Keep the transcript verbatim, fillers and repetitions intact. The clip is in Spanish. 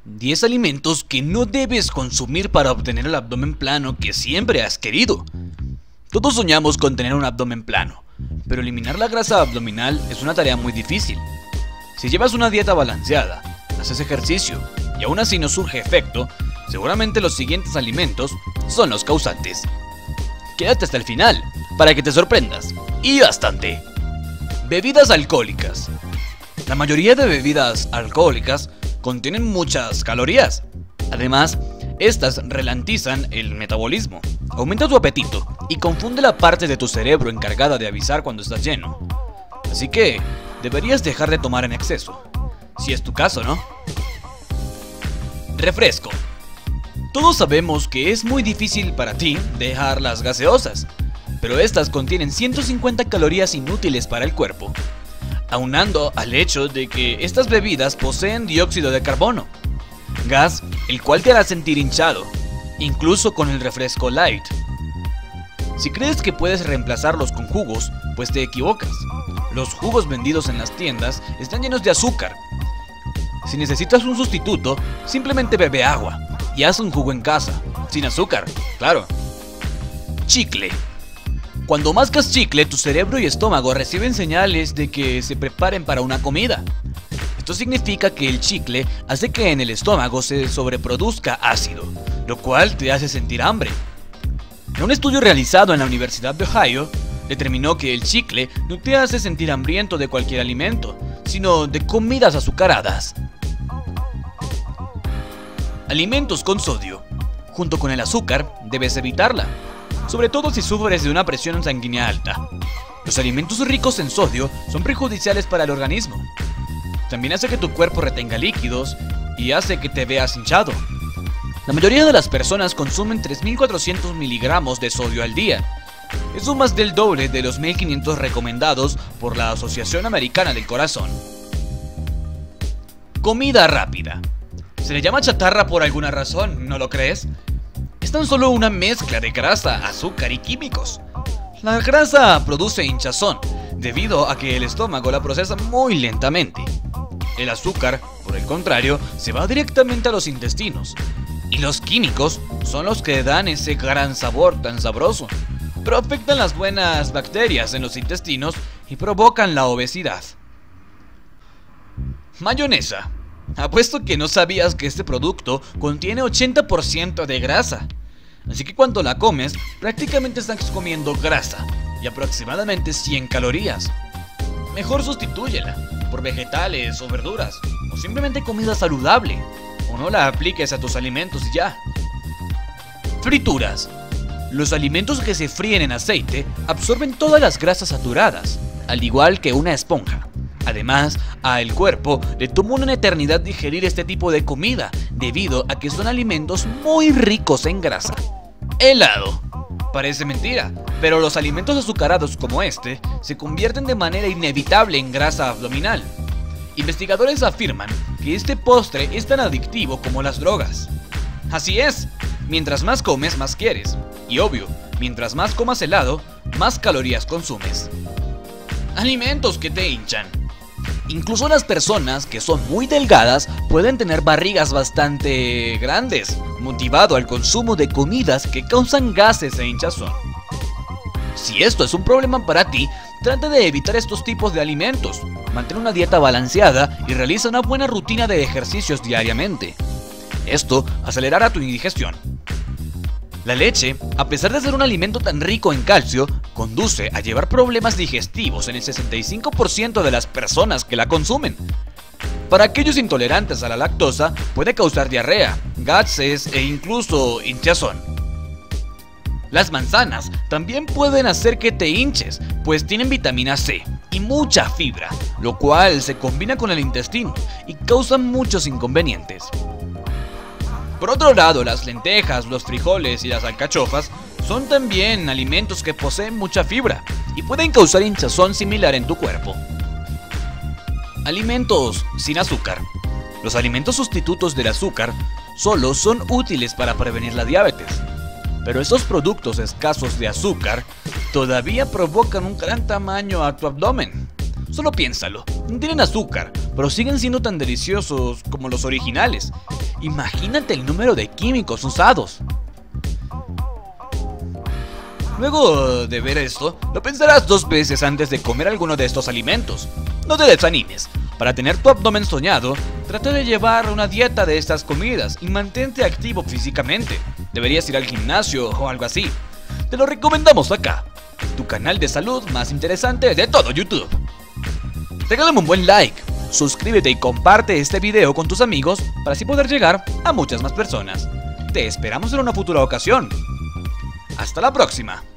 diez alimentos que no debes consumir para obtener el abdomen plano que siempre has querido. Todos soñamos con tener un abdomen plano, pero eliminar la grasa abdominal es una tarea muy difícil. Si llevas una dieta balanceada, haces ejercicio y aún así no surge efecto, seguramente los siguientes alimentos son los causantes. Quédate hasta el final para que te sorprendas, y bastante. Bebidas alcohólicas. La mayoría de bebidas alcohólicas contienen muchas calorías. Además, estas ralentizan el metabolismo, aumenta tu apetito y confunde la parte de tu cerebro encargada de avisar cuando estás lleno. Así que deberías dejar de tomar en exceso, si es tu caso, ¿no? Refresco. Todos sabemos que es muy difícil para ti dejar las gaseosas, pero estas contienen ciento cincuenta calorías inútiles para el cuerpo, aunando al hecho de que estas bebidas poseen dióxido de carbono, gas el cual te hará sentir hinchado, incluso con el refresco light. Si crees que puedes reemplazarlos con jugos, pues te equivocas. Los jugos vendidos en las tiendas están llenos de azúcar. Si necesitas un sustituto, simplemente bebe agua y haz un jugo en casa, sin azúcar, claro. Chicle. Cuando mascas chicle, tu cerebro y estómago reciben señales de que se preparen para una comida. Esto significa que el chicle hace que en el estómago se sobreproduzca ácido, lo cual te hace sentir hambre. En un estudio realizado en la Universidad de Ohio, determinó que el chicle no te hace sentir hambriento de cualquier alimento, sino de comidas azucaradas. Alimentos con sodio. Junto con el azúcar, debes evitarla, sobre todo si sufres de una presión sanguínea alta. Los alimentos ricos en sodio son perjudiciales para el organismo. También hace que tu cuerpo retenga líquidos y hace que te veas hinchado. La mayoría de las personas consumen tres mil cuatrocientos miligramos de sodio al día. Eso más del doble de los mil quinientos recomendados por la Asociación Americana del Corazón. Comida rápida. Se le llama chatarra por alguna razón, ¿no lo crees? Es tan solo una mezcla de grasa, azúcar y químicos. La grasa produce hinchazón, debido a que el estómago la procesa muy lentamente. El azúcar, por el contrario, se va directamente a los intestinos. Y los químicos son los que dan ese gran sabor tan sabroso, pero afectan las buenas bacterias en los intestinos y provocan la obesidad. Mayonesa. Apuesto que no sabías que este producto contiene ochenta por ciento de grasa. Así que cuando la comes, prácticamente estás comiendo grasa y aproximadamente cien calorías. Mejor sustitúyela por vegetales o verduras, o simplemente comida saludable, o no la apliques a tus alimentos y ya. Frituras. Los alimentos que se fríen en aceite absorben todas las grasas saturadas, al igual que una esponja. Además, al cuerpo le toma una eternidad digerir este tipo de comida, debido a que son alimentos muy ricos en grasa. Helado. Parece mentira, pero los alimentos azucarados como este se convierten de manera inevitable en grasa abdominal. Investigadores afirman que este postre es tan adictivo como las drogas. Así es, mientras más comes, más quieres. Y obvio, mientras más comas helado, más calorías consumes. Alimentos que te hinchan. Incluso las personas que son muy delgadas pueden tener barrigas bastante grandes, motivado al consumo de comidas que causan gases e hinchazón. Si esto es un problema para ti, trata de evitar estos tipos de alimentos, mantén una dieta balanceada y realiza una buena rutina de ejercicios diariamente. Esto acelerará tu indigestión. La leche, a pesar de ser un alimento tan rico en calcio, conduce a llevar problemas digestivos en el sesenta y cinco por ciento de las personas que la consumen. Para aquellos intolerantes a la lactosa, puede causar diarrea, gases e incluso hinchazón. Las manzanas también pueden hacer que te hinches, pues tienen vitamina C y mucha fibra, lo cual se combina con el intestino y causa muchos inconvenientes. Por otro lado, las lentejas, los frijoles y las alcachofas son también alimentos que poseen mucha fibra y pueden causar hinchazón similar en tu cuerpo. Alimentos sin azúcar. Los alimentos sustitutos del azúcar solo son útiles para prevenir la diabetes, pero estos productos escasos de azúcar todavía provocan un gran tamaño a tu abdomen. Solo piénsalo, no tienen azúcar, pero siguen siendo tan deliciosos como los originales. Imagínate el número de químicos usados. Luego de ver esto, lo pensarás dos veces antes de comer alguno de estos alimentos. No te desanimes. Para tener tu abdomen soñado, trata de llevar una dieta de estas comidas y mantente activo físicamente. Deberías ir al gimnasio o algo así. Te lo recomendamos acá, tu canal de salud más interesante de todo YouTube. Regálame un buen like, suscríbete y comparte este video con tus amigos para así poder llegar a muchas más personas. Te esperamos en una futura ocasión. Hasta la próxima.